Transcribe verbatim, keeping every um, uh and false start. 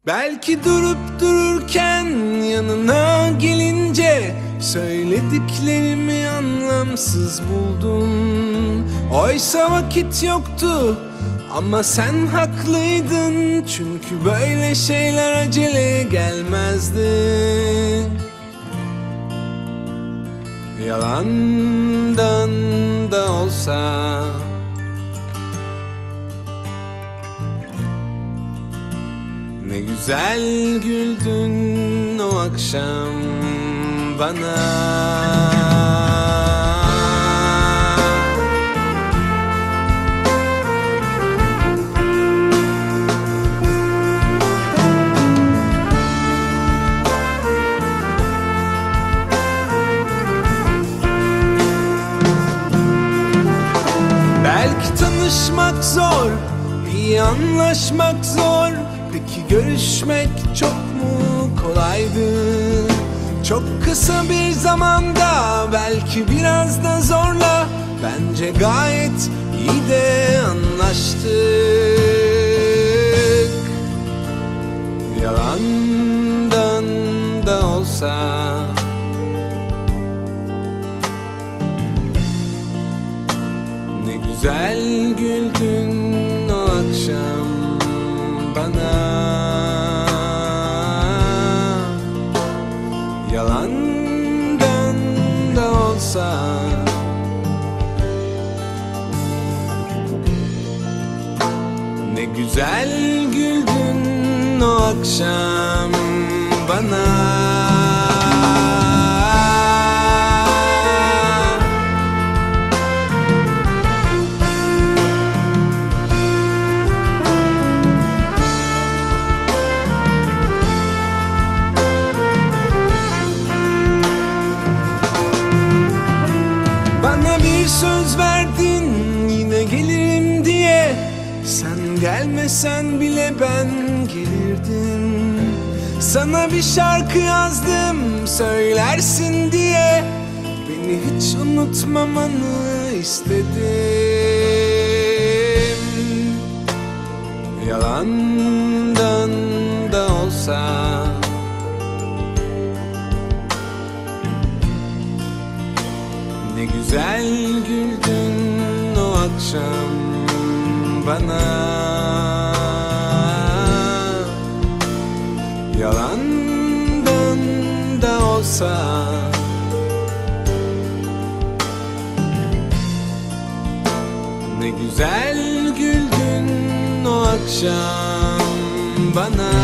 Belki durup dururken yanına gelince söylediklerimi anlamsız buldum. Oysa vakit yoktu ama sen haklıydın. Çünkü böyle şeyler acele gelmezdi. Yalandan da olsa ne güzel güldün o akşam bana. Belki tanışmak zor, iyi anlaşmak zor. Peki görüşmek çok mu kolaydı? Çok kısa bir zamanda, belki biraz da zorla, bence gayet iyi de anlaştık. Yalandan da olsa ne güzel güldün o akşam bana. Yalandan da olsa ne güzel güldün o akşam bana. Bana bir söz verdin yine gelirim diye. Sen gelmesen bile ben gelirdim. Sana bir şarkı yazdım söylersin diye. Beni hiç unutmamanı istedim. Yalandan da olsa ne güzel güldün o akşam bana. Yalandan da olsa ne güzel güldün o akşam bana.